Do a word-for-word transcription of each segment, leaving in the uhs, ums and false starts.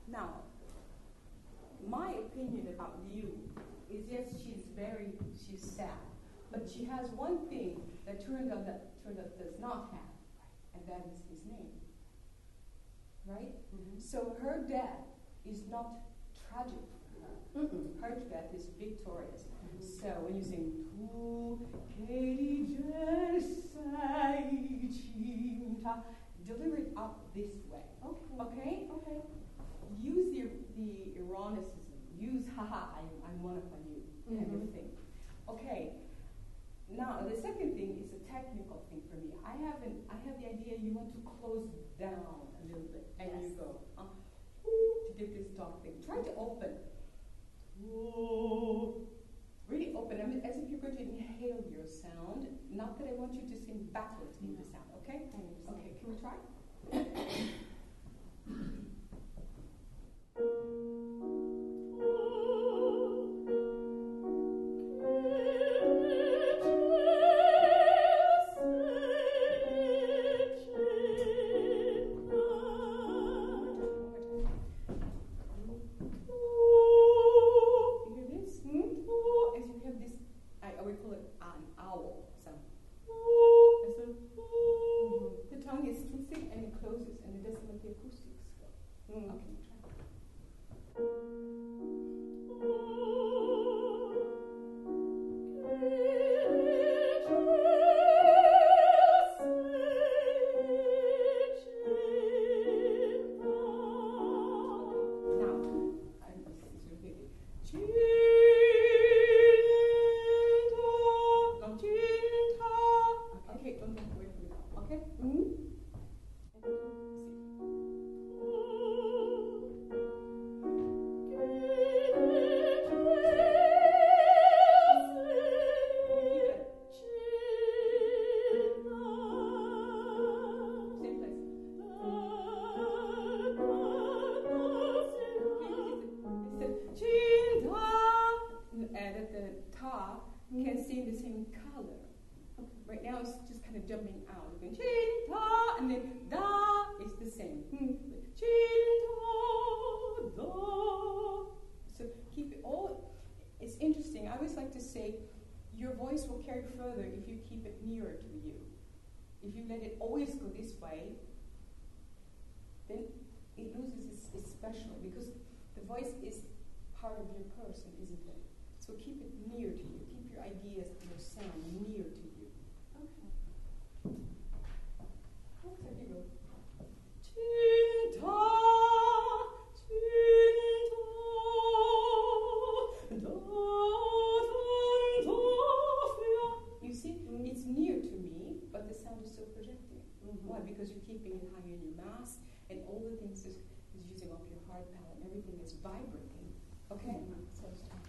Now, my opinion about Liu is yes, she's very, she's sad, but she has one thing that Turandot, that Turandot does not have, and that is his name. Right? Mm-hmm. So her death is not tragic for her. Mm-mm. Her death is victorious. Mm-hmm. So when you sing Tu Katie deliver it up this way. Okay. Okay? Okay. Use the the ironicism. Use haha, I'm I'm one upon you kind mm-hmm. of thing. Okay. Now the second thing is a technical thing for me. I have an I have the idea you want to close down a little bit and yes. you go uh, to give this talk thing. Try to open. Really open. I mean, as if you're going to inhale your sound. Not that I want you to sing backwards in the sound, okay? Okay, can we try? Jumping out, going chin ta, and then da is the same. Chin ta da. So keep it all. It's interesting. I always like to say, your voice will carry further if you keep it nearer to you. If you let it always go this way, then it loses its, its special because the voice is part of your person, isn't it? So keep it near to you. Keep your ideas, your sound near to you. Okay, here you go. Chin ta, chin ta, da, da, da. You see, mm-hmm. it's near to me, but the sound is still projecting. Mm-hmm. Why? Because you're keeping it high in your mass, and all the things is, is using up your hard palate, and everything is vibrating. Okay? Mm-hmm. So it's time.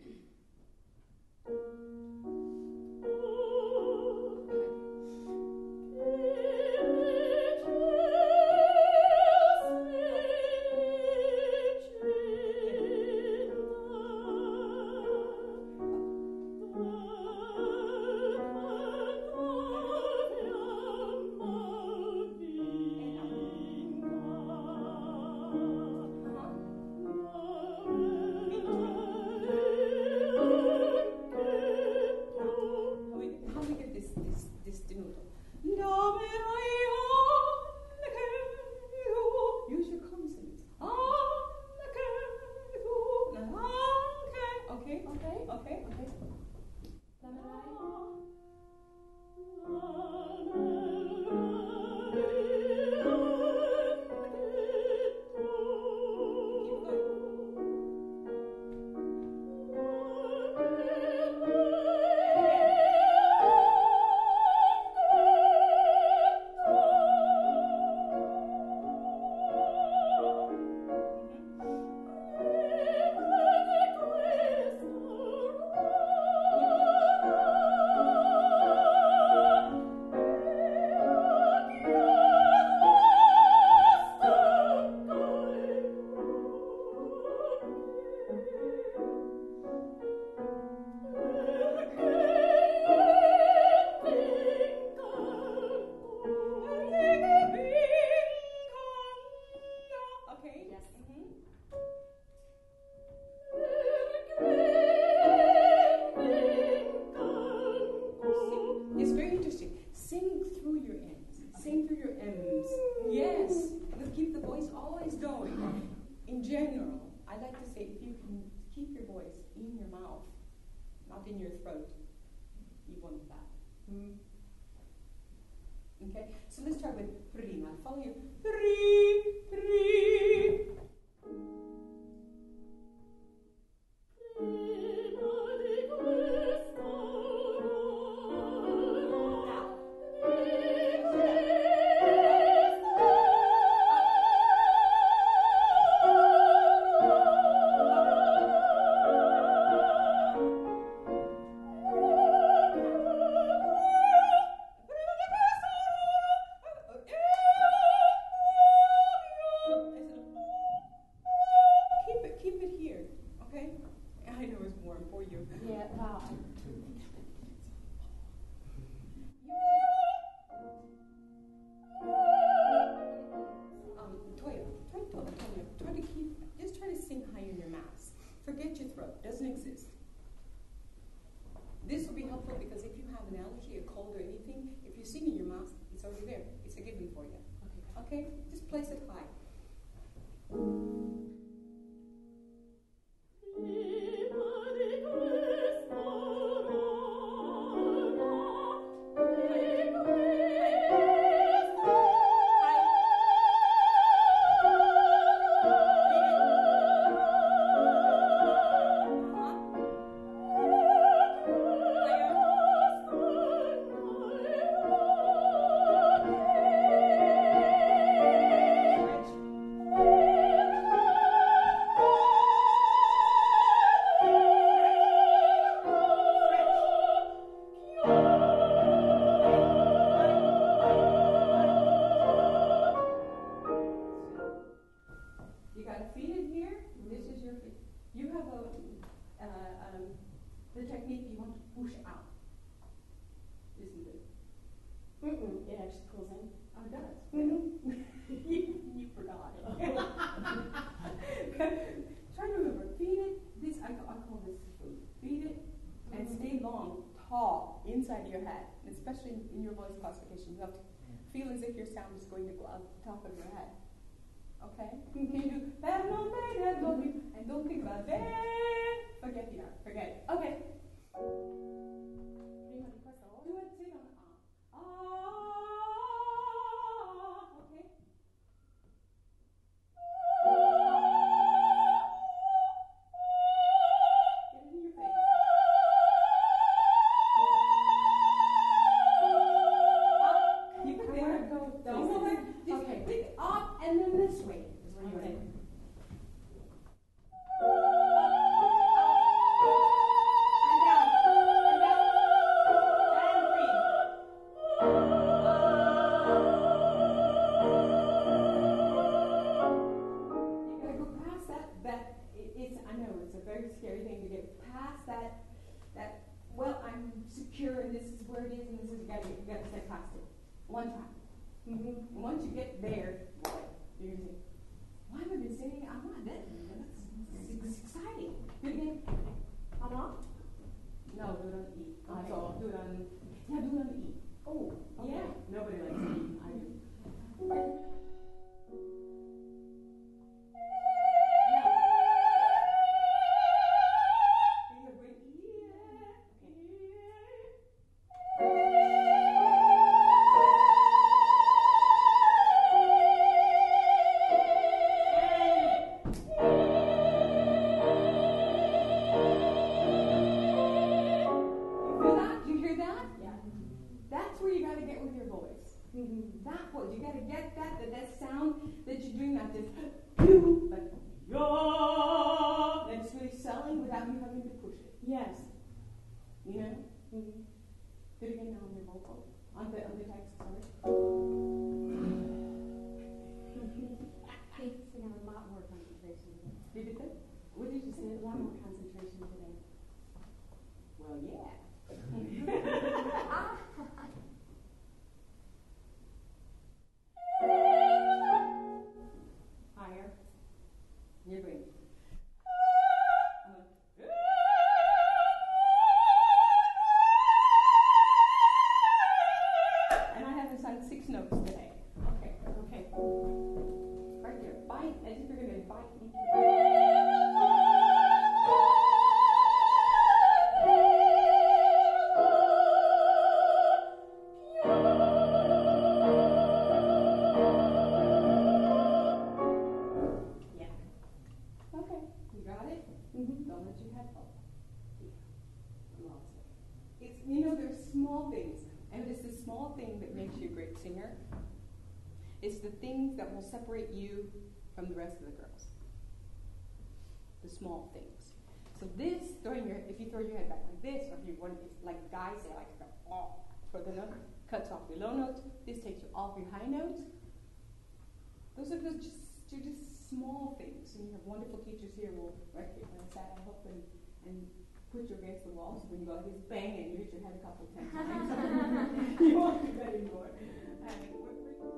Oh, in your mouth, not in your throat. You want that. Hmm. Okay, so let's start with prima. I'll follow you. Pri, pri. Okay, just place it high. Inside your head, especially in your voice classification, you have to feel as if your sound is going to go out the top of your head. Okay? Can you do that? And don't think about that. Forget the R. Forget it. Okay. Do it. Sit on ah. Ah. Okay. Get it in your face. Okay, pick up and then this way is where you're going. And down, and down, and breathe. You gotta go past that. That it, it's. I know it's a very scary thing to get past that. That. Well, I'm secure, and this is where it is, and this is you gotta you gotta step past it one time. Mm-hmm. And once you get there, you're going to say, why have I been saying I'm not dead? That's it's exciting. Do it again. I'm not? No, do it on E. Okay. So do it on, yeah, do it on E. Oh, okay. Yeah. Nobody likes E. I do. That voice, you got to get that, that, that sound that you're doing, not just you, but yo, that's really selling without you having to push it. Yes. You know? Mm-hmm. Do it again now on your vocal, on the, on the text, sorry. It's a lot more concentration today. Did you say? What did you say? A lot more concentration today. Well, yeah. Higher. You're going. And I haven't sung six notes today. Okay, okay. Right there. Bite as if you're going to bite into the Lots of. It's, you know, there's small things, and it's the small thing that makes you a great singer. It's the things that will separate you from the rest of the girls. The small things. So this, throwing your, if you throw your head back like this, or if you want, if like guys say like, oh, for the note, cuts off your low notes. This takes you off your high notes. Those are just, just, just small things. And you have wonderful teachers here who will right here, when I sat, I hope, and, and put you against the wall, so when you go like this, bang, and you hit your head a couple of times. You won't do that anymore. And we're,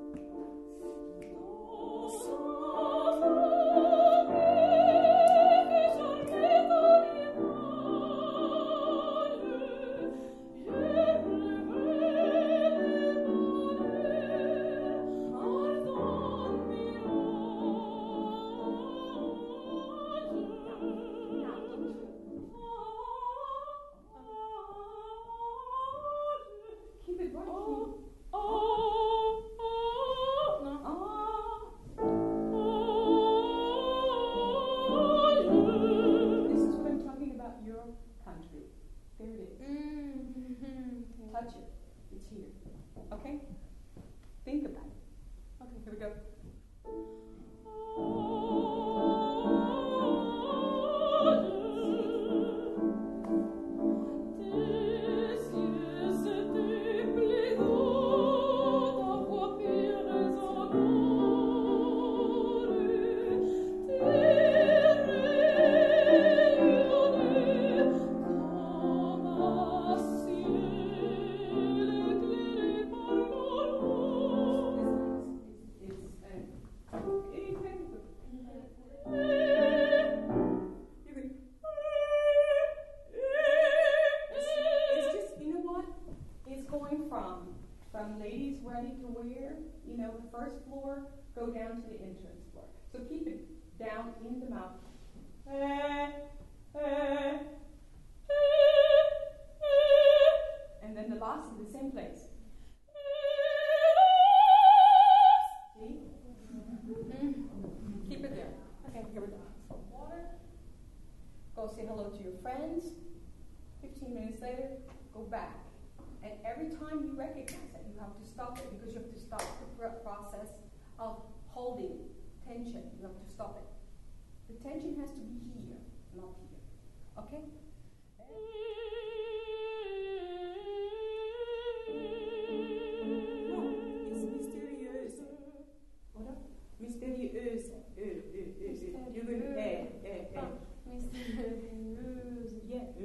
touch it. It's here. Okay? Think about it. Okay, here we go. Go down to the entrance floor. So keep it down in the mouth. And then the last is the same place. See? Keep it there. Okay, here we go. Some water. Go say hello to your friends. Fifteen minutes later, go back. And every time you recognize that, you have to stop it because you have to stop the process of holding tension. You have to stop it. The tension has to be here, not here. Okay? No, it's mystérieuse. What up? Mystérieuse. Uh, uh, uh, uh. You're going to, eh, eh, eh. Mystérieuse. Yeah. Uh,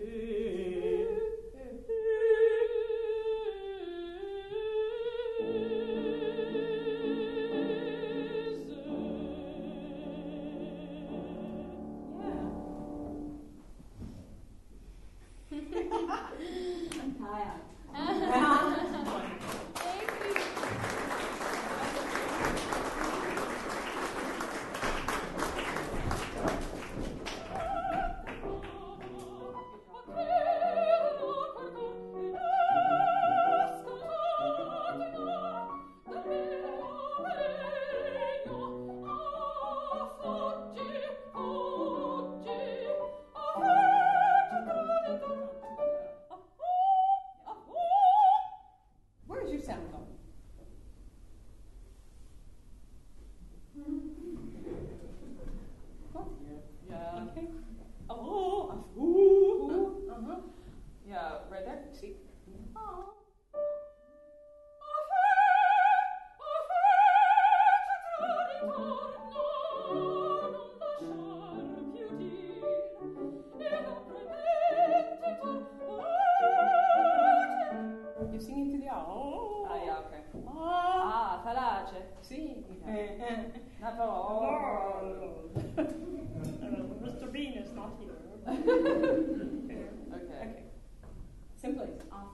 Mister Bean is not here. Okay. Okay. Simply.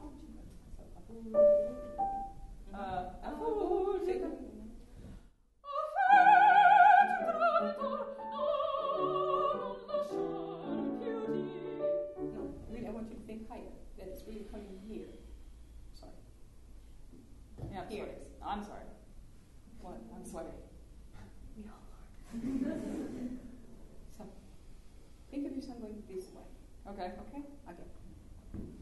Uh, no, really, I want you to think higher. That it's really coming here. Sorry. Yeah, I'm Here. sorry. I'm sorry. What? I'm sweating. We all are. So, think of yourself going this way. Okay. Okay? Okay.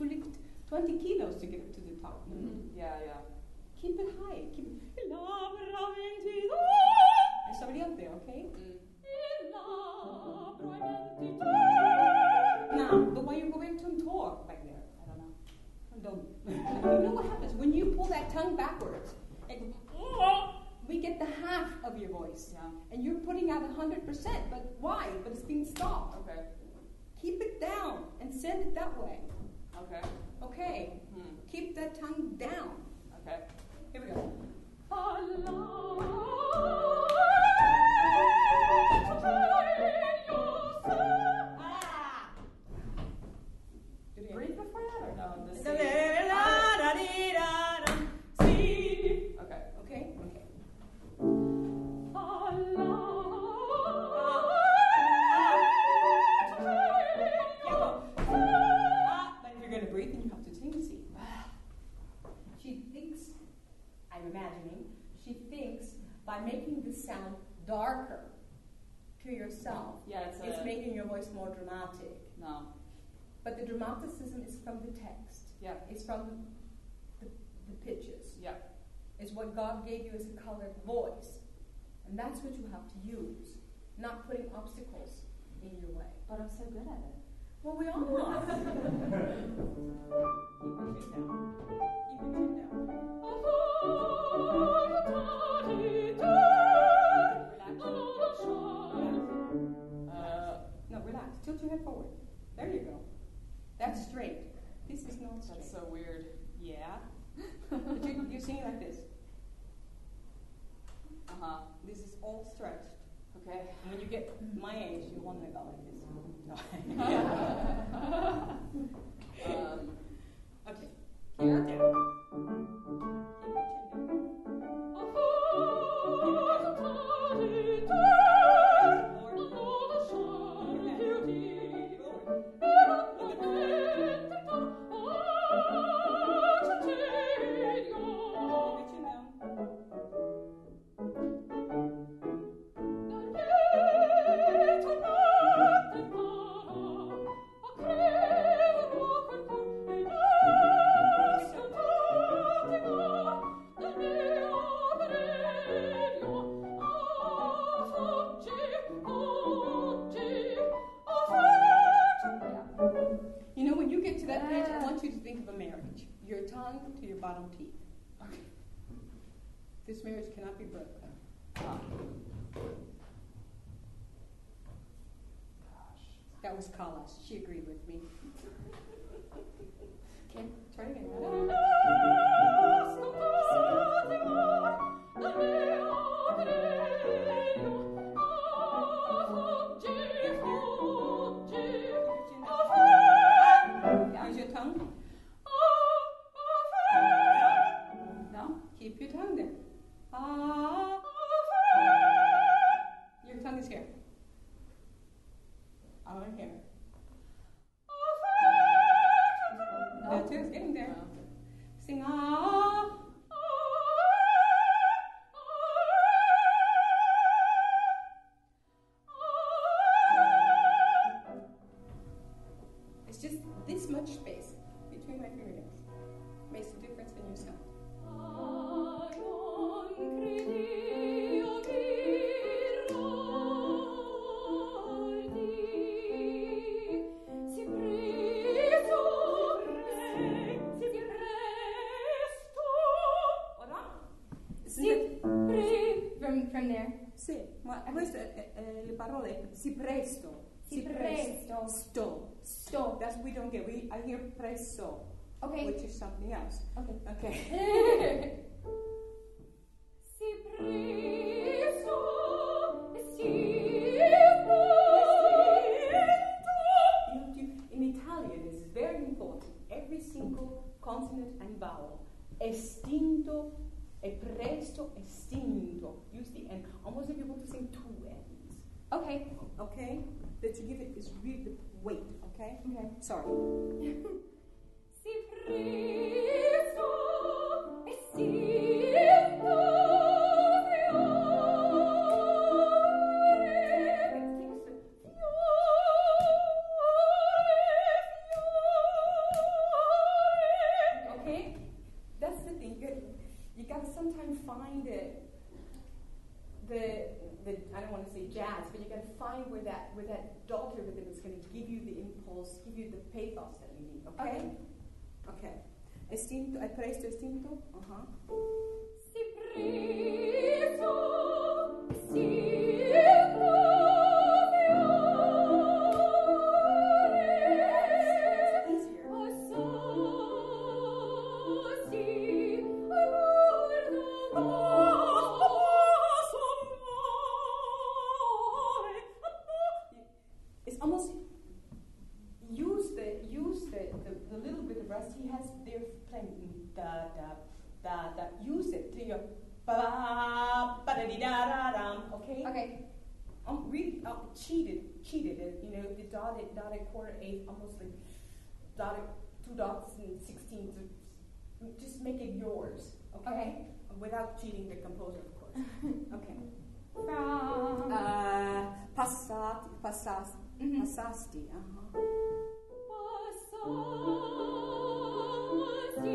to lift twenty kilos to get up to the top. Mm-hmm. Yeah, yeah. Keep it high. Keep it. There's somebody up there, okay? Mm. Now, the way you go back to talk back there. I don't know. Don't. You know what happens when you pull that tongue backwards? And we get the half of your voice. Yeah. And you're putting out one hundred percent. But why? But it's being stopped. Okay. Keep it down and send it that way. Okay. Okay. Hmm. Keep that tongue down. Okay. Here we go. Did you Breathe before that or no? The C. Okay. Okay. Okay? Okay. But if you're going to breathe, then you have to sing C. She thinks, I'm imagining, she thinks by making the sound darker to yourself, Yeah, it's it's a... making your voice more dramatic. No. But the dramaticism is from the text. Yeah. It's from the, the, the pitches. Yeah. It's what God gave you as a colored voice. And that's what you have to use, not putting obstacles in your way. But I'm so good at it. Well, we all are. Keep your chin down. Keep your chin down. Uh, No, relax. Tilt your head forward. There you go. That's straight. This is not straight. that's so weird. Yeah. But you, you sing like this. Uh-huh. This is all stretched. Okay. And when you get my age, you want to go like this. No. Um, Okay. Here, down. Keep your chin You know, when you get to that page, I want you to think of a marriage. Your tongue to your bottom teeth. okay. This marriage cannot be broken. Uh, That was Kalash. She agreed with me. Okay, try it again. Use your tongue. no? Keep your tongue there. Ah. Your tongue is here. Over here. That's it. It's getting there. No. Sing ah. It's just this much space between my fingernails makes a difference in your sound. From, from there. Sì, ma queste eh, eh, le parole si presto. Si presto. Sto. Sto. That's we don't get. We I hear presto, Okay. which is something else. Okay. Okay. Si presto. Si You have to, in Italian, this is very important. Every single consonant and vowel. Estinto, e presto, estinto. Use the N. Almost if you want to sing two N's. Okay. Okay? That you give it is really the weight, okay? Okay. Sorry. Si presto. Estinto. that with that daughter rhythm, it's going to give you the impulse, give you the pathos that you need. Okay. Okay. Estinto. Hai presto estinto? Uh huh. Si preso, si It's almost use the use the, the, the little bit of rest he has there playing da da da da. Use it to your ba ba da di da da dum. Okay. Okay. Um, really um, cheated cheated. Uh, you know the dotted dotted quarter eighth, almost like dotted two dots and sixteen. To, just make it yours. Okay. Okay. Without cheating the composer, of course. Okay. From. Uh, passati, passasti, Mhm. passasti. Uh-huh. Passasti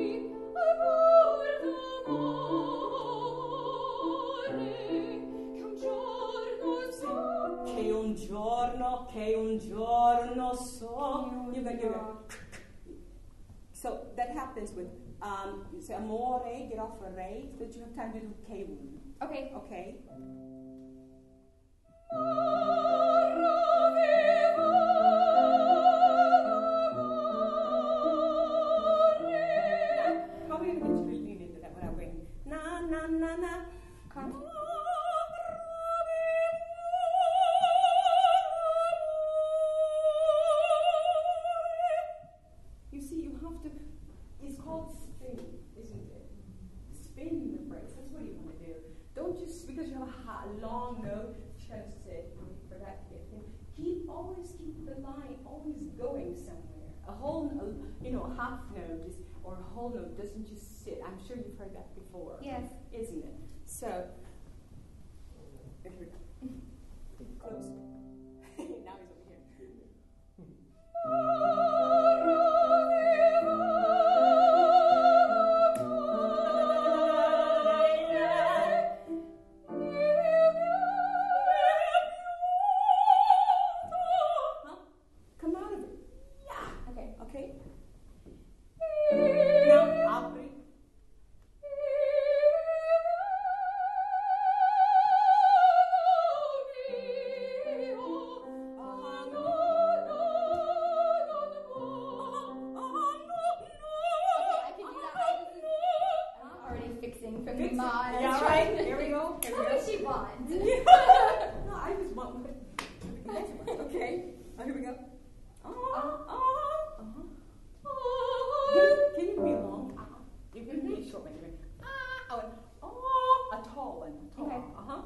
amore, che un giorno so. Che un giorno, che un giorno so. You got, you got. So that happens with um, you say amore, get off a re, but you have time to do che un. Okay. Okay. How are we going to get you into that without going na na na na? Can't. You see, you have to. It's called spin, isn't it? Spin the phrase. That's what you want to do. Don't just because you have a ha- long note, just say for that thing. Keep always keep the line always going somewhere. A whole, a, you know, a half note is, or a whole note doesn't just sit. I'm sure you've heard that before. Yes. Isn't it? So, here we go. Close. Now he's over here. Huh? Come out of it. Yeah. Okay. Okay. Now, apri. Okay, I can do that. I'm already fixing from the mind. Yeah, right. Here we go. Here Tell we me go. she wants. No, I just want what the next one. Okay. Oh, here we go. Oh, Uh-huh. oh, uh-huh. Can you be long? Uh-huh. You can be a short one. You're going, ah, oh, and, oh, a tall one. A tall. Okay. Uh-huh.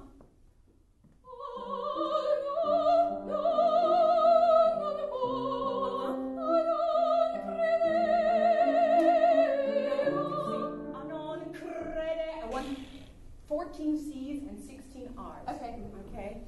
Non crede. I want fourteen C's and sixteen R's. Okay. Okay.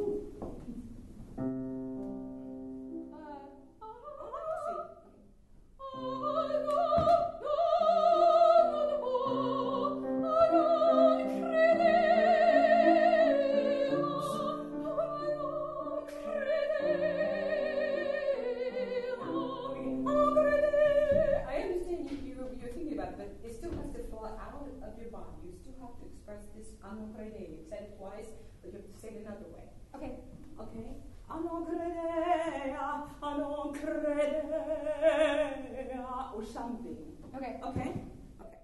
I understand you, you, you're thinking about it, but it still has to flow out of your body. You still have to express this "ano crede." You said it twice, but you have to say it another way. Okay. Okay? "Ano credea, ano credea," or something. Okay. Okay? Okay.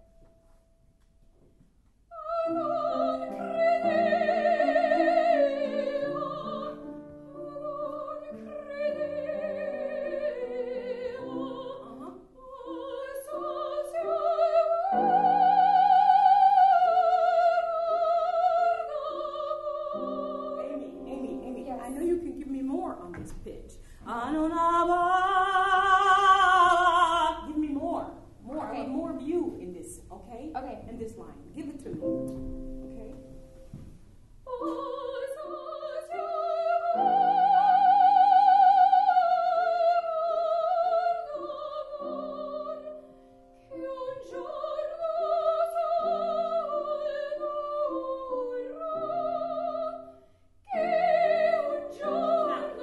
Uh-huh. Amy, Amy, Amy, Yes. I know you can give me more on this pitch. Anonaba. Give me more. More. I Okay. want more of you in this, okay? Okay. In this line. Give it to me. Okay? Now,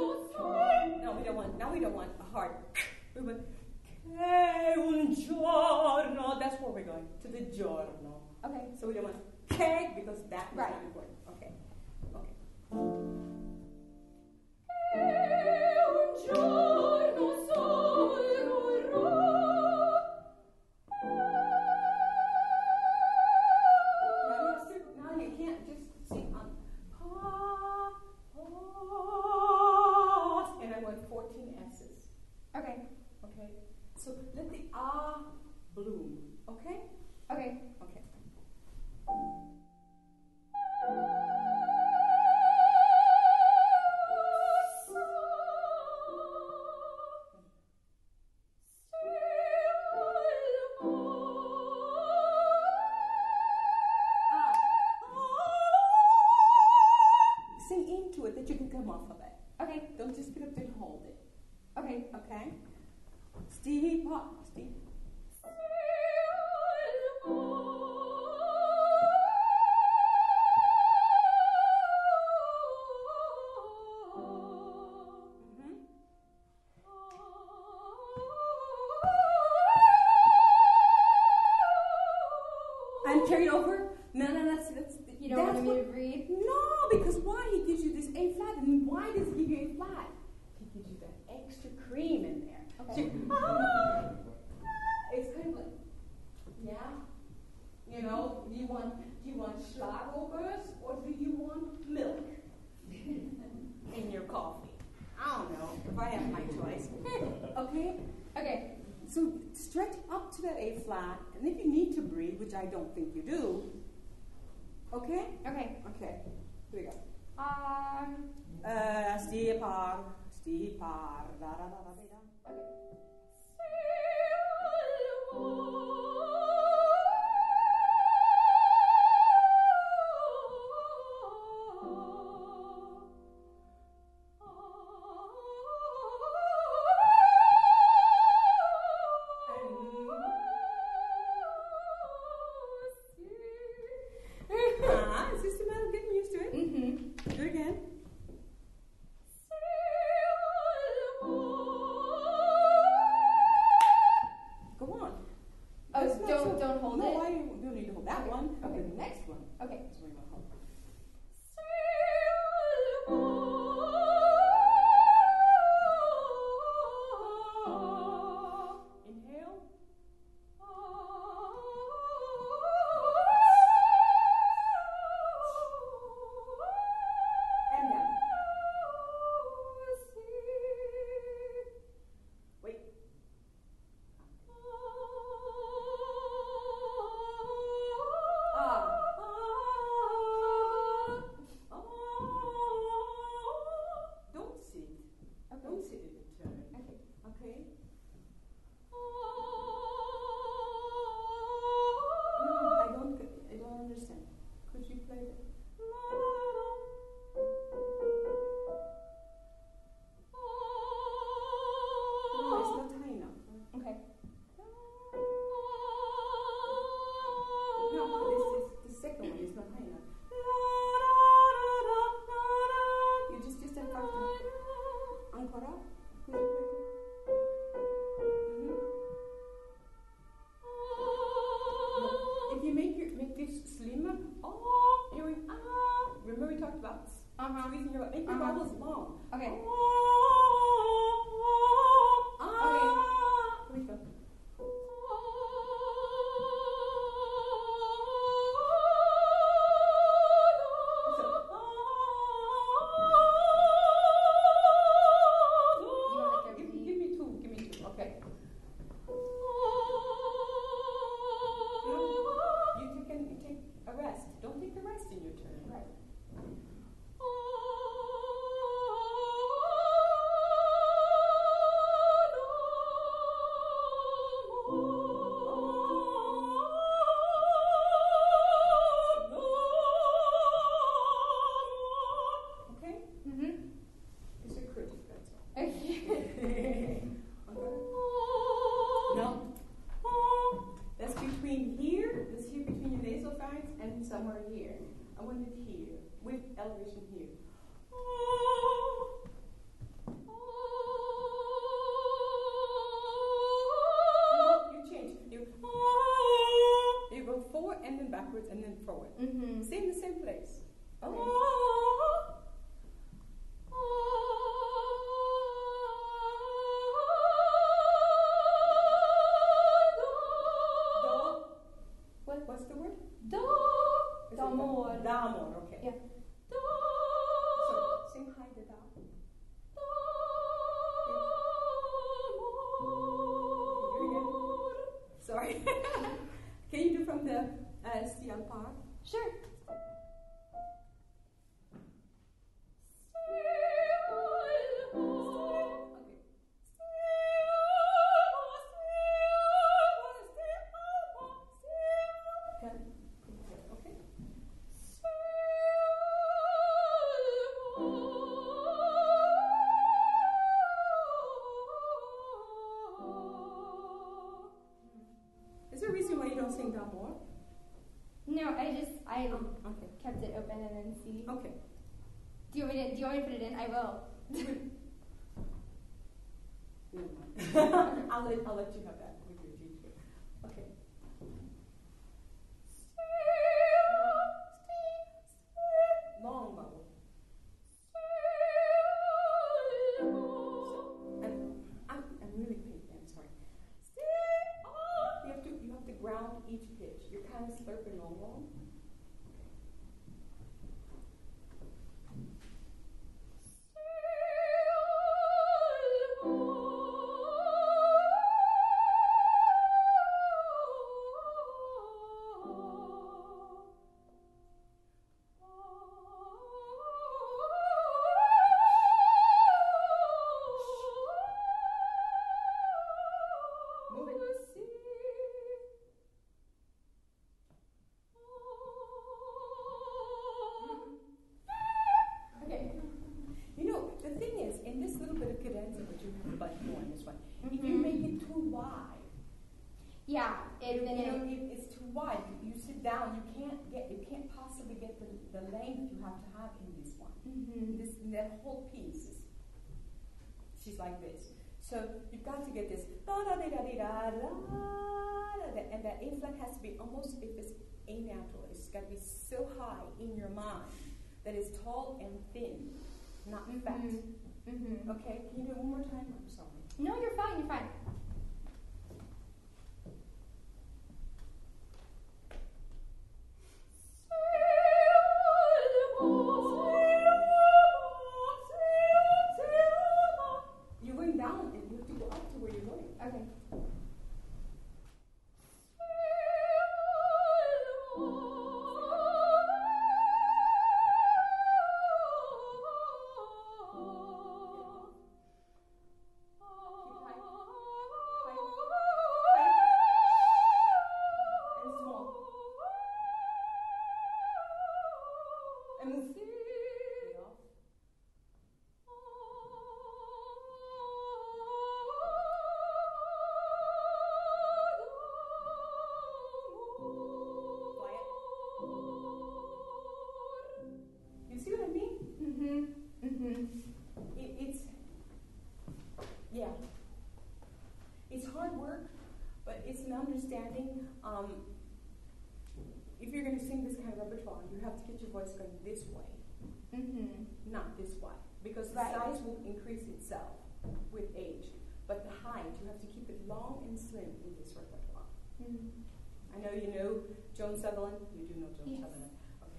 going to the giorno. Okay. So we don't want che because that is Right. not important. Okay. Okay. Un giorno sorrò. Now you, have to, now you can't just sing on pa, pause, and I want fourteen S's. Okay. Okay. So let the ah bloom. Okay. Okay. Okay. Sing into it that you can come off of it. Okay. Don't just get up there and hold it. Okay. Okay? Steve, pop, Steve. Mhm. And carry it over. No, no, that's that's. You don't that's want me what- to breathe? No, because why? He gives you this A flat, and why does he give you A flat? He gives you that extra cream in there. Okay. So you- ah, it's kind of like, yeah, you know, do you want do you want Schlagobers or do you want milk in your coffee? I don't know. If I have my choice, okay. Okay. So stretch up to that A flat, and if you need to breathe, which I don't think you do, okay? Okay. Okay. Here we go. Um. Uh, sti par, sti par, da da da da da. Ah, it's just a matter of getting used to it. Mm-hmm. Do it again. Go on. Oh, That's not don't so- don't hold no, it. I don't, don't need to hold that Okay. one. Okay. The next one. Okay. That's what you want to hold. Inhale. And down. Wait. Ah. Don't sit. Don't sit in the turn. Okay. Okay? No, I don't. get- I don't understand. Could you play that? No, it's not high enough. Okay. No, this is the second one. It's not high enough. You just just that five times. Ancora. Could you play that? Mhm. No, if you make your make this slimmer, oh, you're going, ah. Remember we talked about Uh-huh. squeezing your make your Uh-huh. vowels long. Okay. Ah. Here we go. Give, give me two. Give me two. Okay. No, you take, an, you take a rest. Don't take a rest in your turn. Right. Okay? Mm-hmm. It's a critic, that's all. Okay. No. That's between here, that's here between your nasopharynx and somewhere here. I want it here, with elevation here. No, you change. You. backwards and then forward. Mm-hmm. Stay in the same place. Okay. Oh. Do. What? What's the word? Do. Is it D'amore. D'amore, okay. Yeah. So sing high the da. Sorry. Can you do from the uh, Stian part? Sure. Is there a reason why you don't sing D'amore? No, I just I Oh, okay. kept it open and then see. Okay. Do you want me to? Do you want me to put it in? I will. Never mind. I'll let I'll let you have that with your teacher. Okay. Long vowel. So, and I'm I'm really pink. I'm sorry. You have to you have to ground each pitch. You're kind of slurping along. Move it. Okay. You know, the thing is, in this little bit of cadenza that you have about more in this one, if you Mhm. make it too wide, Yeah. It, you, then you know, it, if it's too wide, you, you sit down, you can't get, you can't possibly get the, the length you have to have in this one. Mhm. This that whole piece is, she's like this. So you've got to get this da da da da da da da, and that A flat has to be almost, if it's A natural, it's got to be so high in your mind that it's tall and thin, not fat. Mhm. Okay, can you do it one more time? I'm sorry. No, you're fine. You're fine. You're going down and you have to go up to where you're going. Okay. And small. And move. Way off. Quiet. You see what I mean? Mhm. Mhm. It, it's, yeah. It's hard work, but it's an understanding. Um, if you're going to sing this kind of repertoire, you have to get your voice going this way, Mhm. not this way, because the Right. size will increase itself with age. But the height, you have to keep it long and slim in this repertoire. Mhm. I know you know Joan Sutherland. You do know Joan Yes. Sutherland.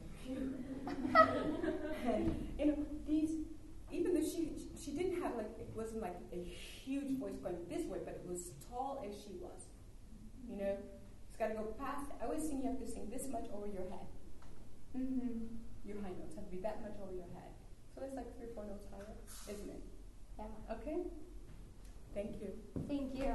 Okay. And you know these, even though she she didn't have like, it wasn't like a huge voice going this way, but it was tall as she was. You know, it's got to go past. I always sing. You have to sing this much over your head. Mhm. Your high notes have to be that much over your head. So it's like three or four notes higher, isn't it? Yeah. Okay. Thank you. Thank you.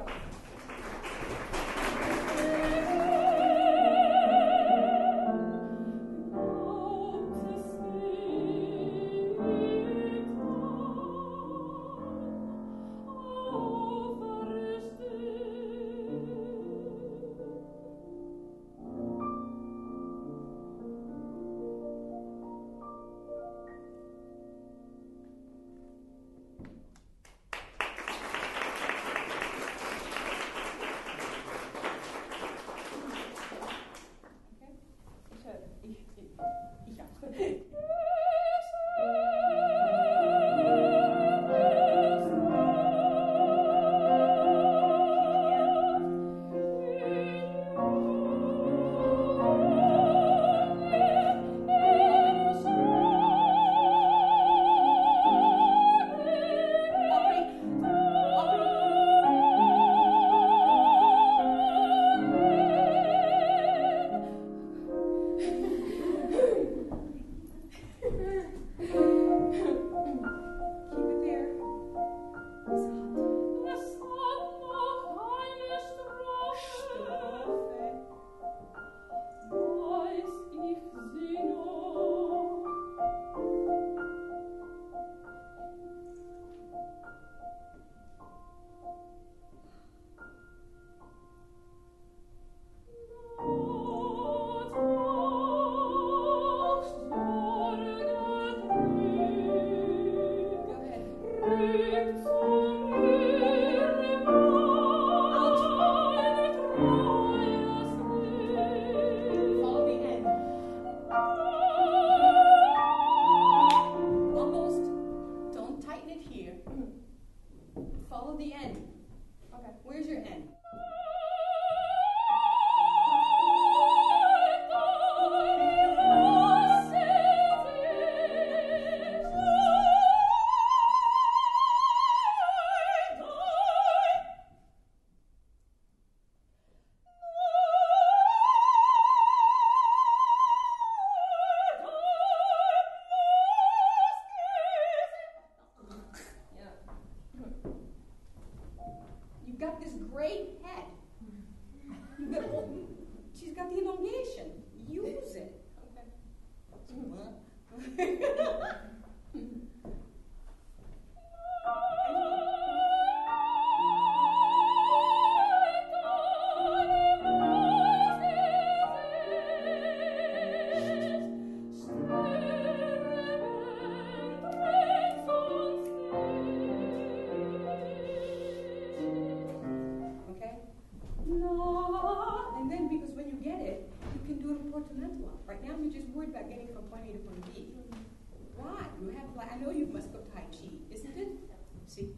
and then because when you get it, you can do a portamento. Right now, you're just worried about getting from point A to point B. Why? You have like I know you must go Tai Chi, isn't it? See.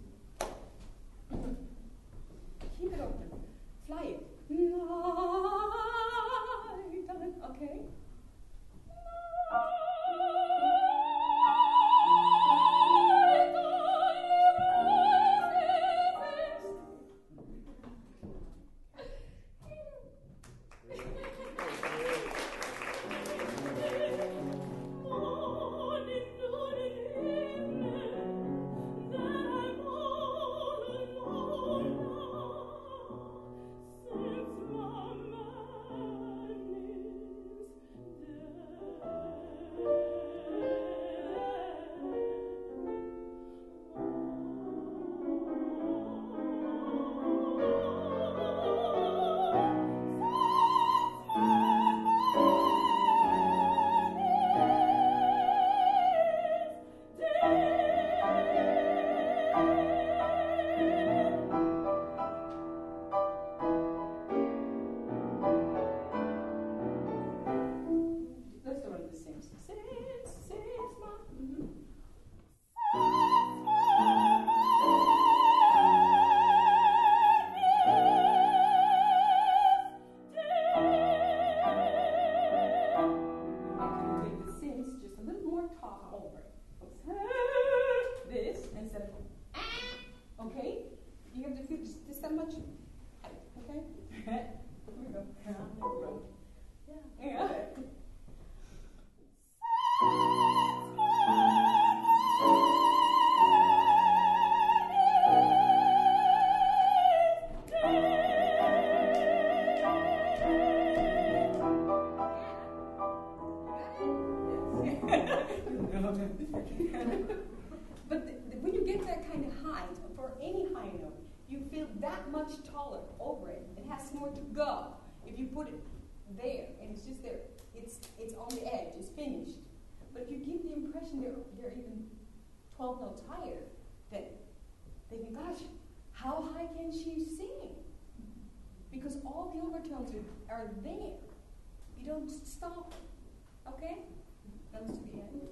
Keep it open. Fly it. Okay. But the, the, when you get that kind of height, for any high note, you feel that much taller over it. It has more to go. If you put it there, and it's just there, it's it's on the edge, it's finished. But if you give the impression they're, they're even twelve notes higher, then they think, gosh, how high can she sing? Because all the overtones are, are there. You don't stop. Okay? Comes to the end.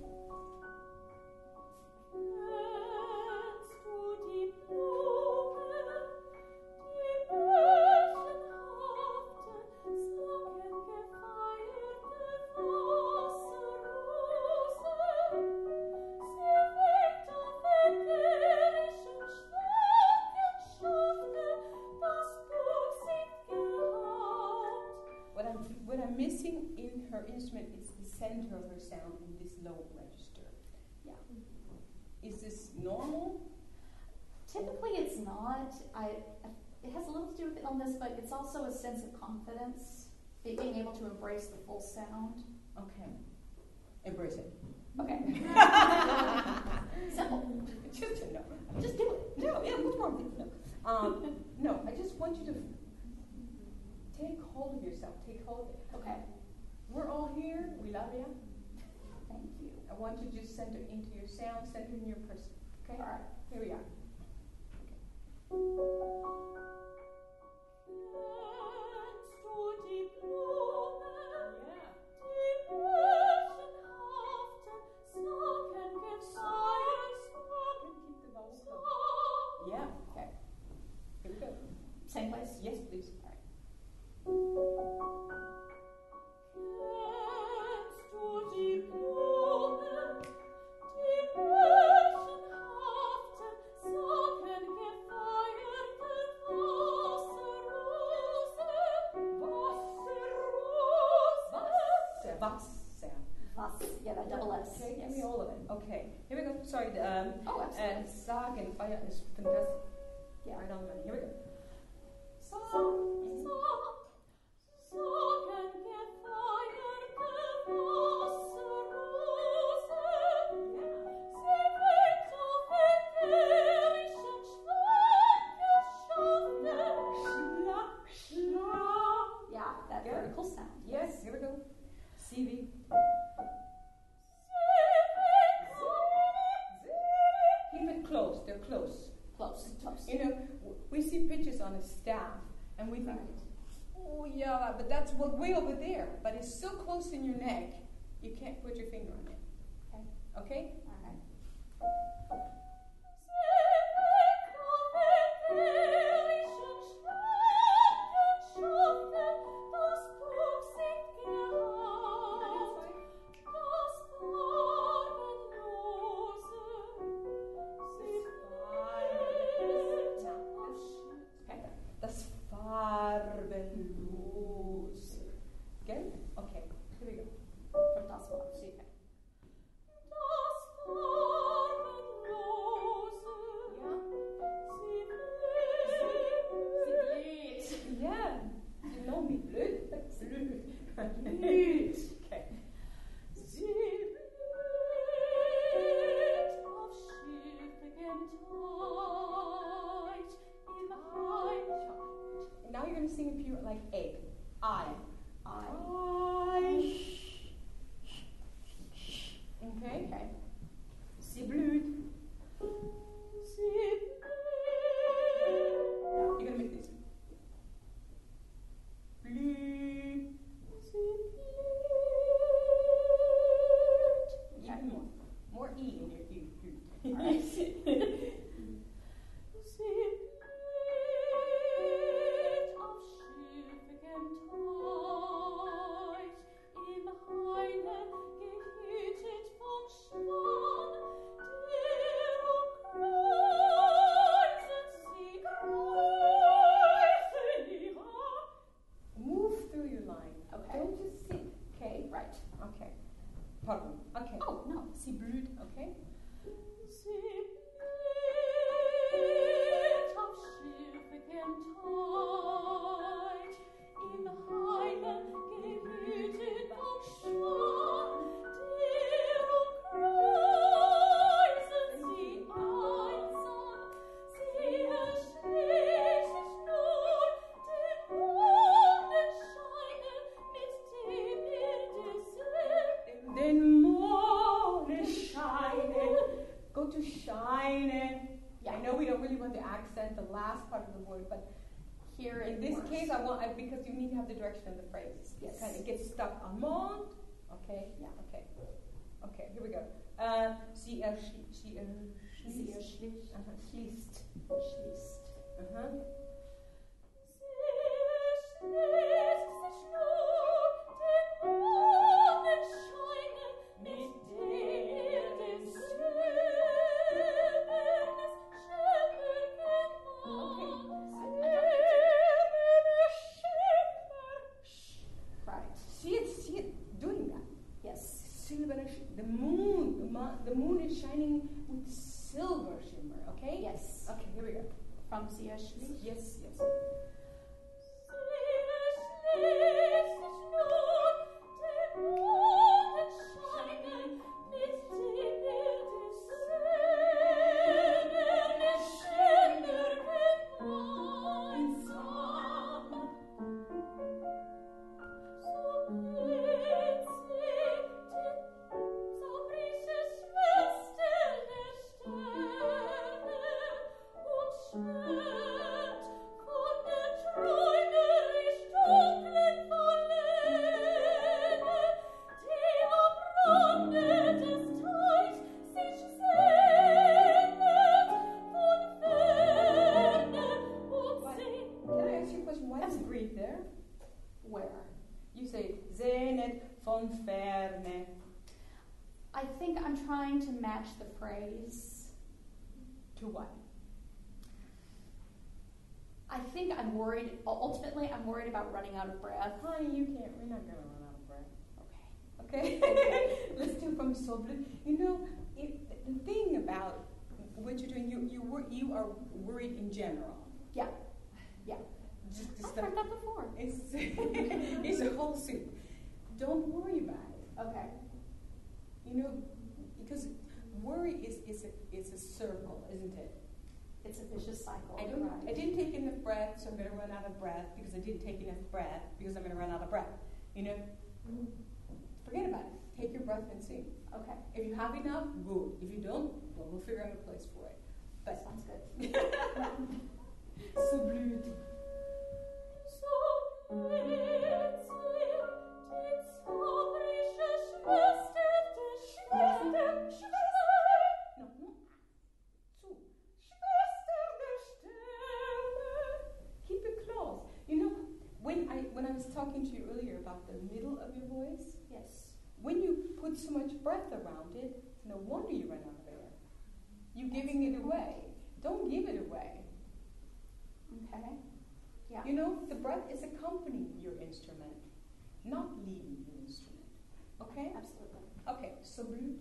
What I'm, what I'm missing in her instrument is the center of her sound in this low register. Yeah. Is this normal? Typically, it's not. I. It has a little to do with illness, but it's also a sense of confidence, be- being able to embrace the full sound. Okay. Embrace it. Okay. Simple. Just no. Just do it. No, yeah, what's wrong with it? No. Um, no, I just want you to take hold of yourself. Take hold of it. Okay. We're all here. We love you. Thank you. I want you to just center into your sound, center in your person. Okay? All right. Here we are. Yeah. Yeah. Okay. Here we go. Same place? Yes, please. All right. Yeah, that double S. Okay, Yes. give me all of it. Okay, here we go. Sorry, the, um, Oh, uh, absolutely. Sagen Feuer is fantastic. Yeah. Right on the money. Here we go. Yeah, that Yeah. vertical sound. Yes, here we go. C V. Keep it close. They're close. Close, close. You know, w- we see pictures on a staff, and we think, oh yeah, but that's well, way over there. But it's so close in your neck, you can't put your finger on it. Okay. Okay? All right. Das Farbenlose. Again? Okay, here we go. From das Wort. Okay. Yeah. You know me, blöd. Blöd. Blöd. Okay. Now you're going to sing a few like A. I. I. I. Okay. Okay. Sie blüht. You're going to make this. Blüht. Even more. More E in your E. All right. Move through your line. Okay. Don't just sit. Okay? Right. Okay. Pardon. Okay. Oh, no. Sie blüht. Okay? Den Mondscheine. Go to shine. Yeah. I know we don't really want to accent the last part of the word, but Here in it this works. case, I want I, because you need to have the direction of the phrase. Yes. Kind of get stuck on Mond. Okay. Yeah. Okay. Okay. Here we go. Uh, sie er sie er Sie schließt. erschließt. Uh-huh. Schließt. Schließt. Uh-huh. Right. See it, see it doing that. Yes. Silver, sh- the moon, the, mo- the moon is shining with silver shimmer. Okay. Yes. Okay. Here we go. From Sie erschließt. Yes. Yes. Can I ask you a question? Why is breathe there? Where? You say sehnet von ferne. I think I'm trying to match the phrase. To what? I think I'm worried, ultimately, I'm worried about running out of breath. Honey, you can't. We're not gonna run out of breath. Okay. Okay. Let's do from so blue. You know, it, the thing about what you're doing, you you wor- you are worried in general. Yeah. Yeah. Just, I've just heard that before. It's it's a whole soup. Don't worry about it. Okay. You know, because worry is is a is a circle, isn't it? It's a vicious cycle. I don't. Right. I didn't take enough breath, so I'm going to run out of breath because I didn't take enough breath because I'm going to run out of breath. You know, forget about it. Take your breath and sing. Okay. If you have enough, good. If you don't, well, we'll figure out a place for it. That But sounds good. so blöd. So blöd. talking to you earlier about the middle of your voice. Yes. When you put so much breath around it, it's no wonder you run out of air. You're giving it away. Don't give it away. Okay. Yeah. You know, the breath is accompanying your instrument, not leading your instrument. Okay? Absolutely. Okay, so blue.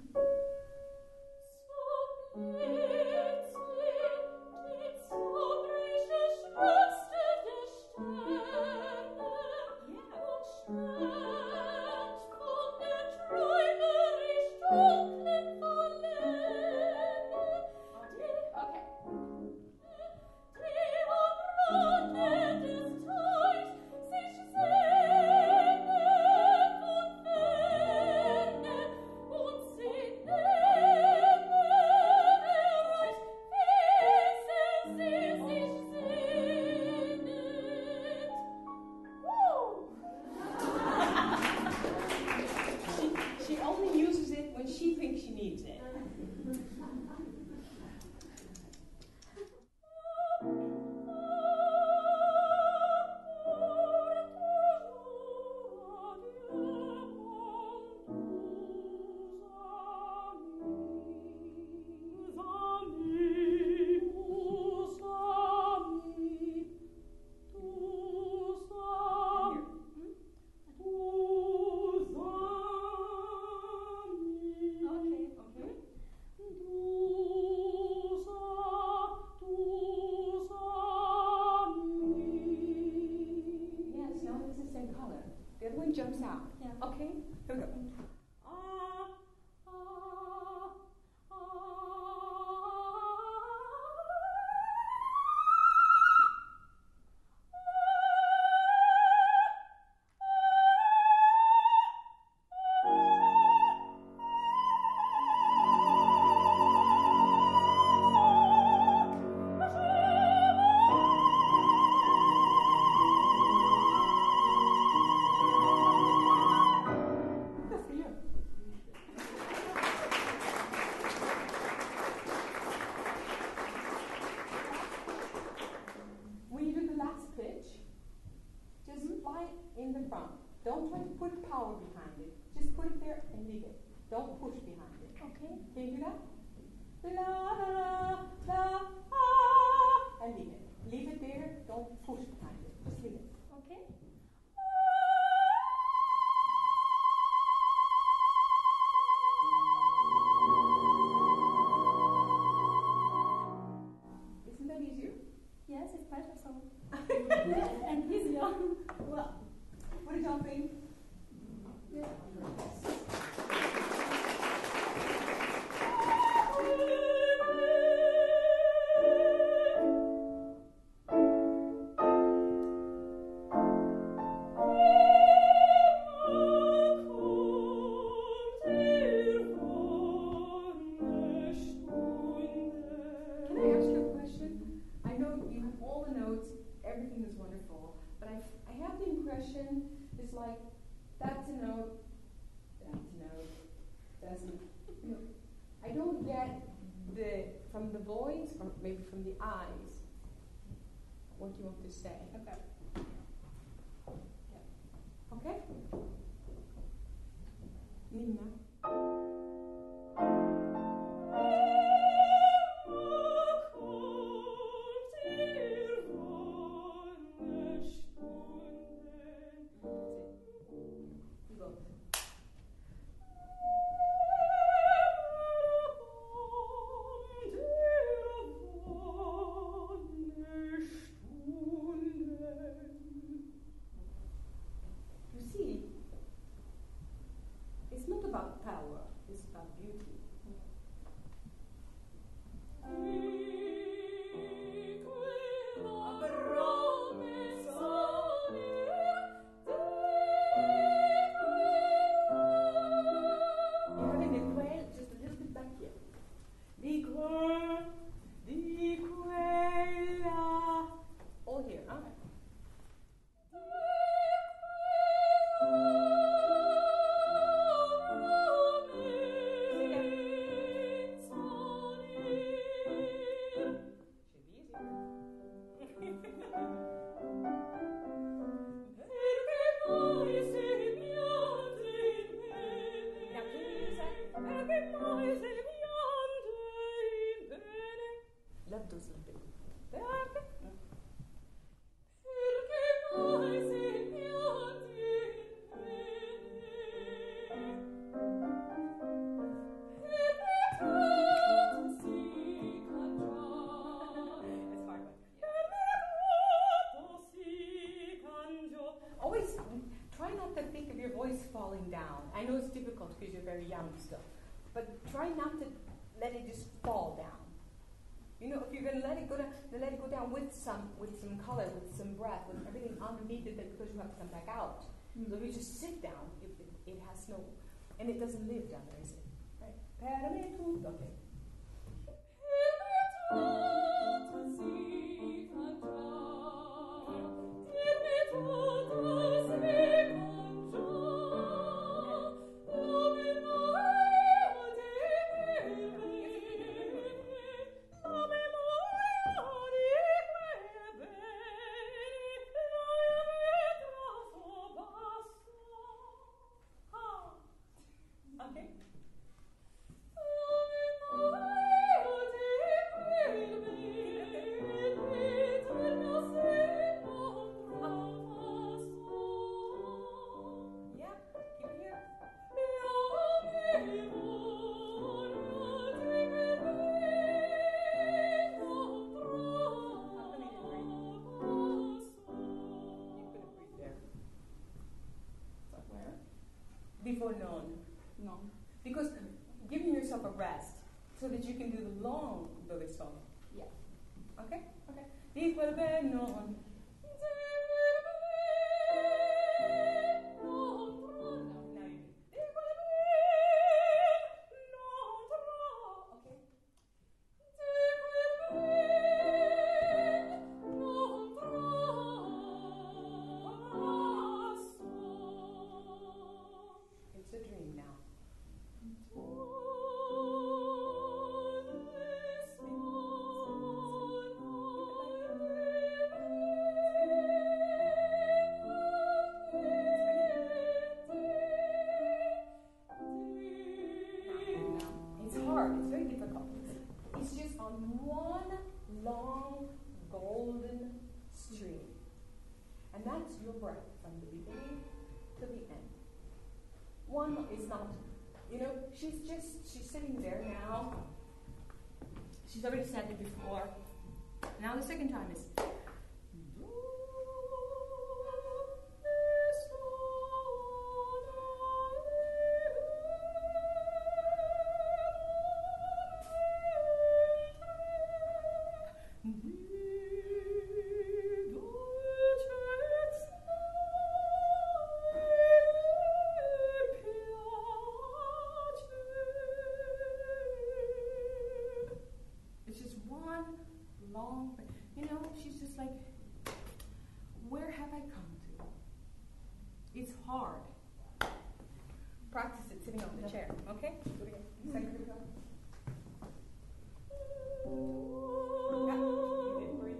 She only uses it when she thinks she needs it. The other one jumps out. Yeah. Okay? Here we go. Good for you. When you do the last pitch, just fly in the front. Don't try to put power behind it. Just put it there and leave it. Don't push behind it. Okay. Can you do that? La la la ah, and leave it. Leave it there. Don't push behind it. Just leave it. Okay. Isn't that easier? Yes, it's better so. And easier. Well, what did y'all think? Can I ask you a question? I know you have all the notes, everything is wonderful, but I, I have the impression it's like that's a note, that's a note, that's a, you know, I don't get the from the voice or maybe from the eyes what you want to say. Okay. Okay? Nina. You go. not to think of your voice falling down. I know it's difficult because you're very young still, but try not to let it just fall down. You know, if you're going to let it go down, then let it go down with some with some color, with some breath, with everything underneath it, because you have to come back out. Mm-hmm. So if you just sit down, it, it, it has no, and it doesn't live down there, is it? Right? Permetu. Okay. Before non. No. Because giving yourself a rest so that you can do the long do re sol. Yeah. Okay? Okay. Before non. Your breath from the beginning to the end. One is not, you know, she's just, she's sitting there now. She's already said it before. Now the second time is. Long, you know, she's just like, where have I come to? It's hard. Practice it sitting on the chair, okay? Do it again. Second go. Yeah, you did breathe.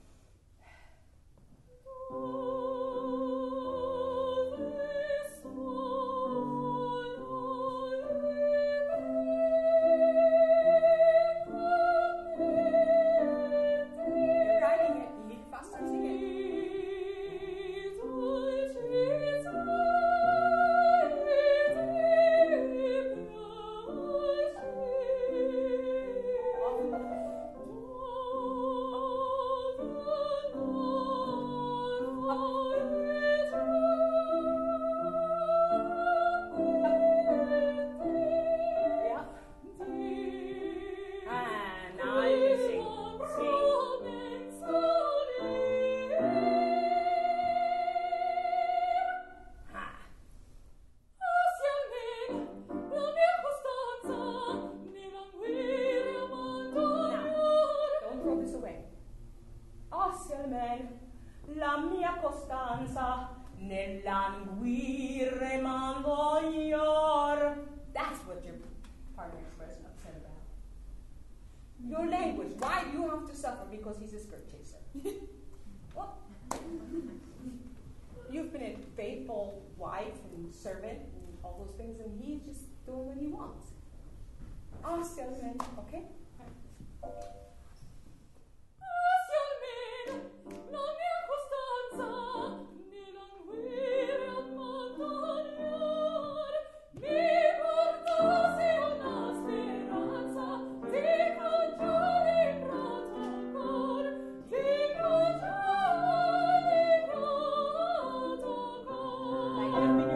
La mia costanza nell'anguire manvoglior. That's what your partner expressed upset about. Your language. Why do you have to suffer because he's a skirt chaser? Well, you've been a faithful wife and servant and all those things, and he's just doing what he wants. Ask young men, okay? I have been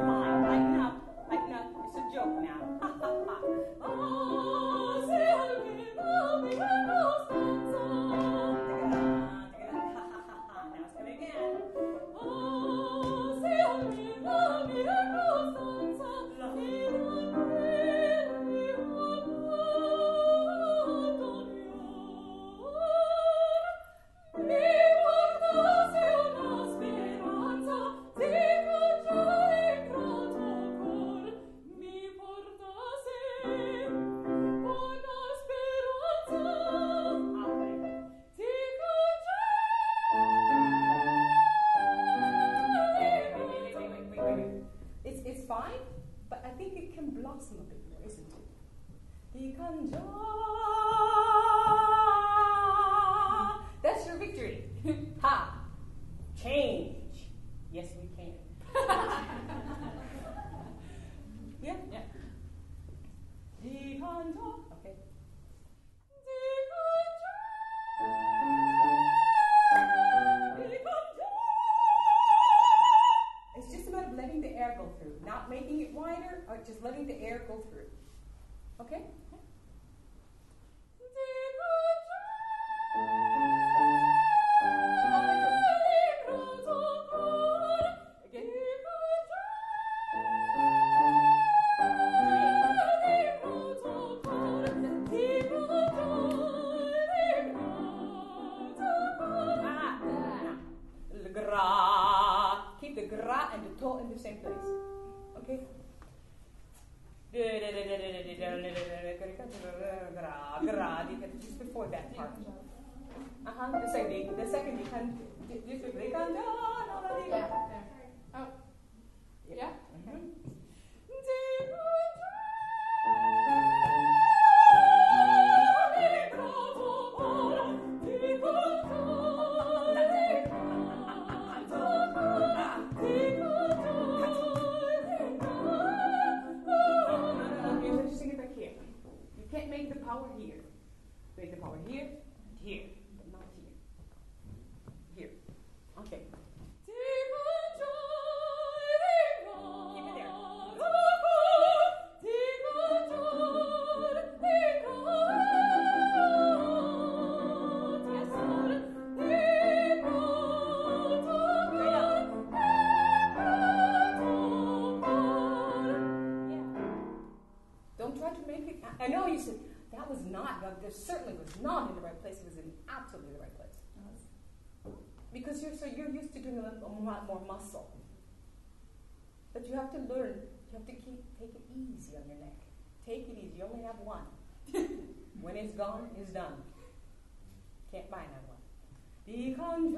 It's, it's fine, but I think it can blossom a bit more, isn't it? Di kan già. That's your victory. Ha! Change. Yes, we can. Yeah? Yeah. Di kan già. Okay. It's just a matter of letting the air go through, not making it wider, or just letting the air go through. Okay? Again. Gra. Keep the gra and the to in the same place. Okay? Gra, gra, just before that part. Uh-huh. The second, the second, you can just before they can. Yeah, there. Oh. Yeah? You can't make the power here. Make the power here and here, but not here. Here. Okay. Keep it there. Don't try to make it. I know you said that was not, this certainly was not in the right place. It was in absolutely the right place. Because you're so you're used to doing a, little, a lot more muscle. But you have to learn, you have to keep, take it easy on your neck. Take it easy. You only have one. When it's gone, it's done. Can't buy another one. Di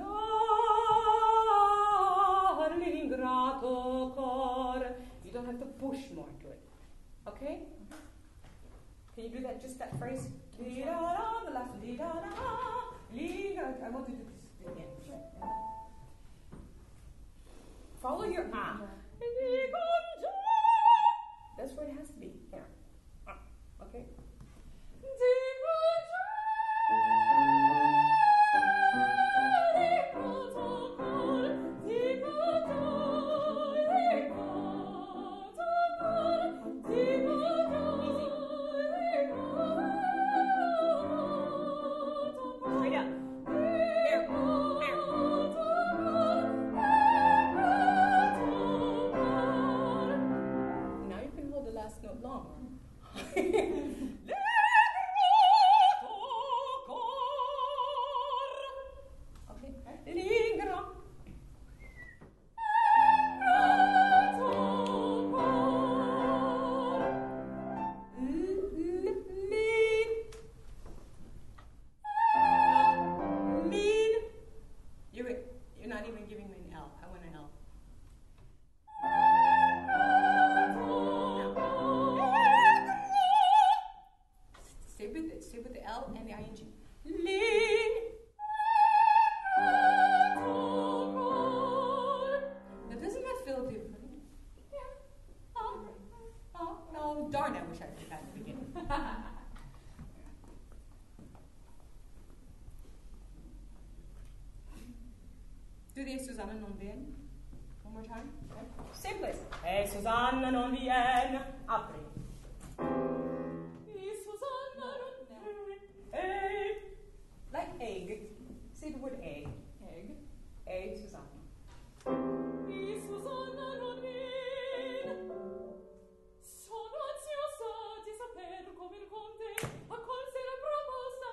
cangiar l'ingrato cor. You don't have to push more into it. Okay? Can you do that, just that phrase? Di-da-da, the last one. Di-da-da, li- I want to do this again. Follow your ah. That's where it has to be. Here. Ah. Okay? Straight up. Here. Here. Now you can hold the last note longer. Okay. Lingra. You're, you're not even giving me an L. I want an L. Stay with it. Stay with the L and the ing. Lean. Now, doesn't that feel different? Yeah. Oh, oh, no, darn, I wish I did that at the beginning. Do the Susanna non viene. One more time. Okay. Same place. E Susanna non viene. Apri. E Susanna non viene. Egg. Like egg. Say the word egg. Egg. Egg, Susanna. E Susanna non viene. Sono ansiosa di sapere come il conte accolse la proposta.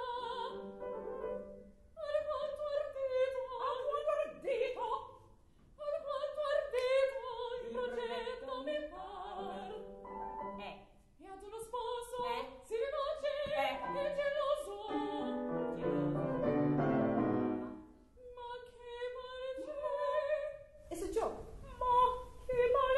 Alquanto ardito, alquanto ardito, alquanto ardito il progetto mi par. Eh. E ad uno sposo Eh. si rivolge Eh. il geloso. Ma che male c'è? It's a joke. Ma che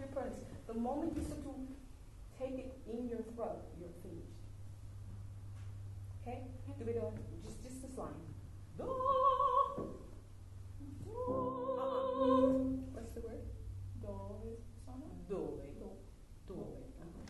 to be pronounced. The moment you start to take it in your throat, you're finished. Okay? Do it on just just this line. Do. Do. Uh-uh. What's the word? Dove sono? Dove. Do. Dove. Uh-huh.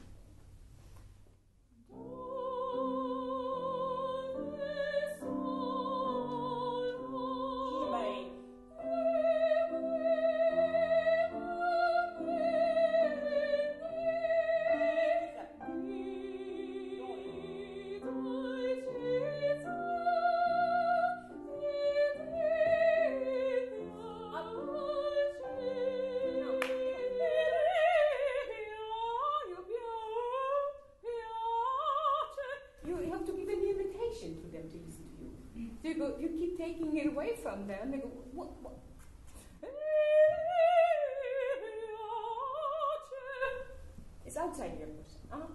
You have to give an invitation to them to listen to you. So you go, you keep taking it away from them. They go, what? what? It's outside your person. Uh-huh.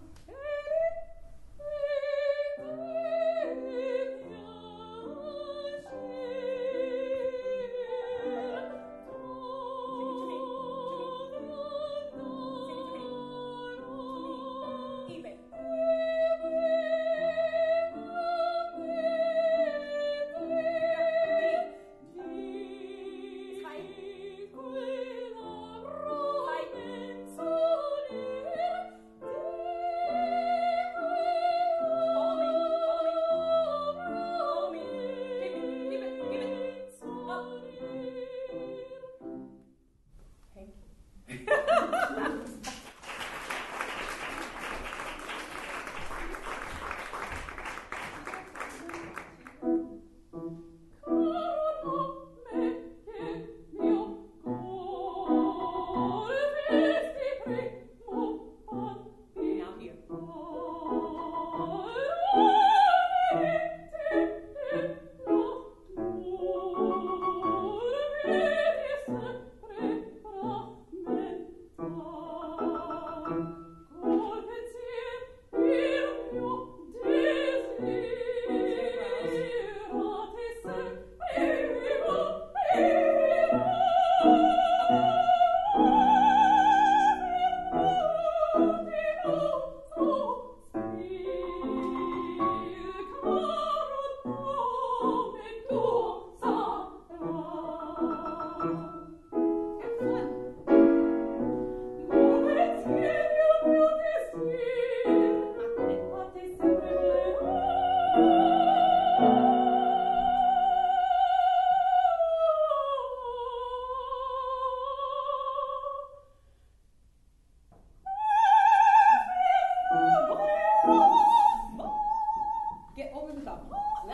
Get over the top.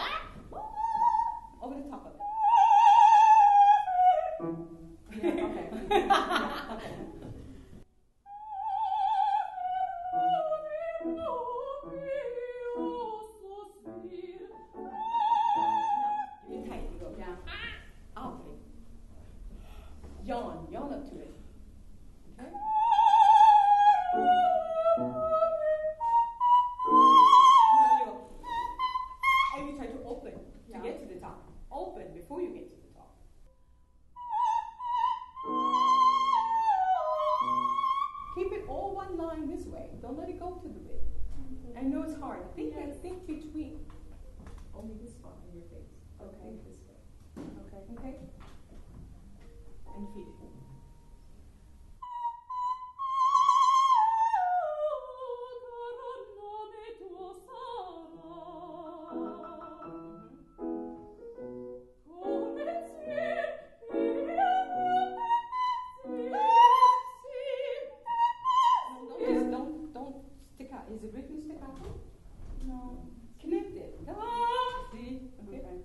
Over the top of it. Yeah, okay. Okay. You tight, you go down. Okay. Yawn, yawn up to it. Okay? Now you go. And you try to open Yeah. to get to the top. Open before you get to the top. Keep it all one line this way. Don't let it go to the bit. I know it's hard. Think Yes. think between. Only this far in your face. Okay. Think this way. Okay. Okay? And feed it. No, don't, don't, don't stick out. Is it written staccato? No. Connect it. Ah, see? Okay. Okay.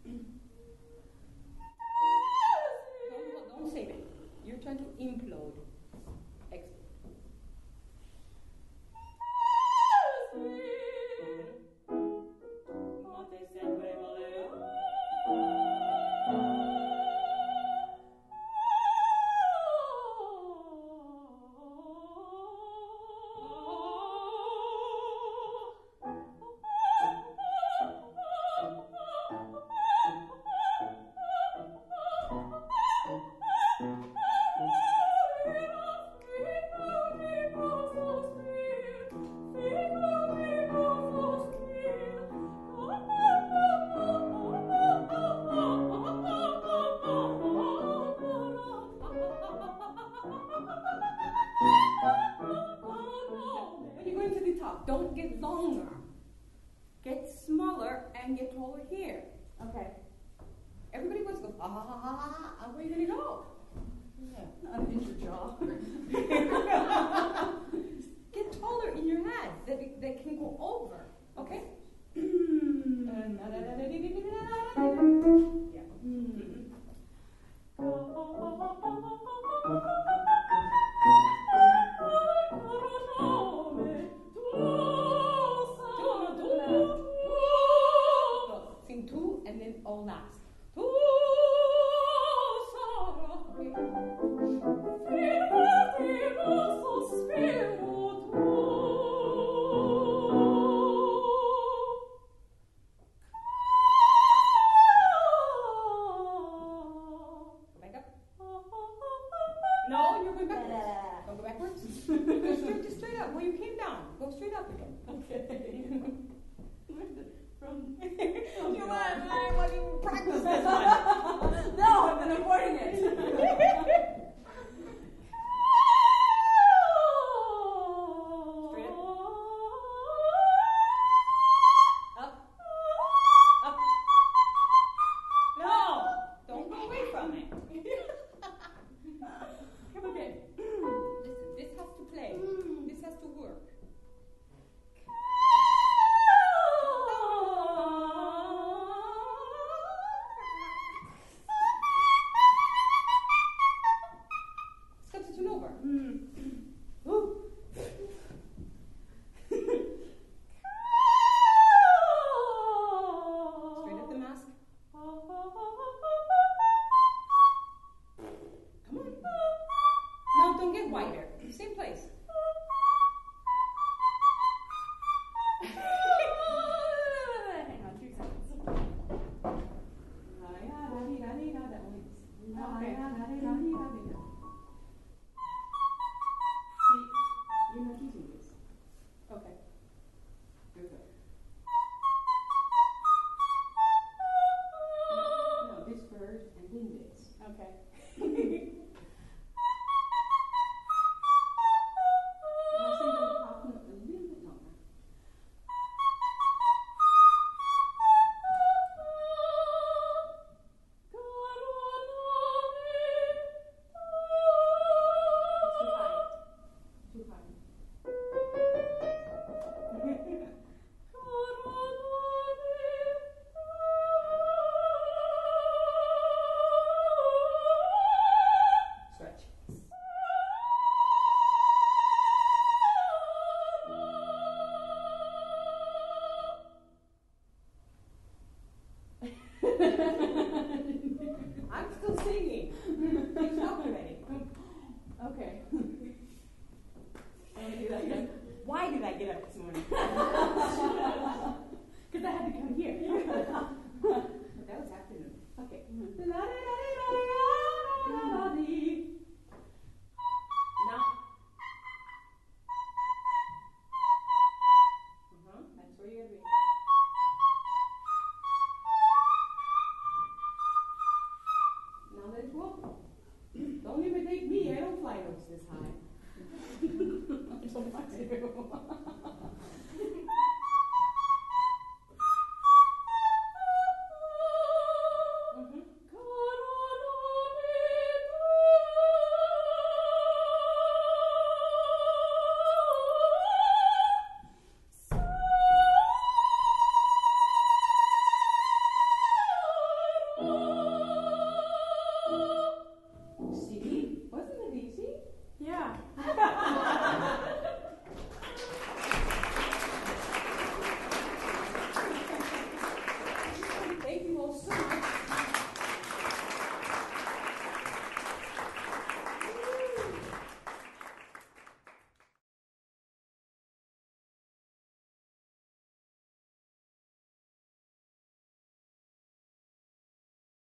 Don't, don't save it. You're trying to implode. Exit. top. Don't get longer. Get smaller and get taller here. Okay. Everybody wants to go, ah, ah, ah, ah, ah. Where are you going to go? Yeah. Unhinge your jaw. Get taller in your head that, it- that can go over. Okay? Yeah. Go. Sing two and then all last. Okay. Go back up. No, you're going backwards. Don't go backwards. Go straight, just straight up. Well, you came down. Go straight up again. Okay. From You know what? I want to practice this one. no, I've been avoiding it. Straight up. Up. Up. No! Don't go away from it. Okay. Listen, this has to play. This has to work. Substitute over. Ooh. Straight up the mask. Come on. No, don't get wider. Same place. Hang on, two seconds. See, you're not using this. Okay. Very good. No, this first and then this. Okay. Now sing the top note a little bit longer. It's too high. Too high. Stretch. I'm still singing. You stopped already. Okay. I'm gonna do that again. Why did I get up this morning? Because I had to come here. That was afternoon. Okay. Now. Uh-huh. That's where you gotta be. Now let it go. Don't imitate me. I don't fly notes this high. I don't want to. Mm-hmm. See? Wasn't it easy? Yeah. Thank you all so much.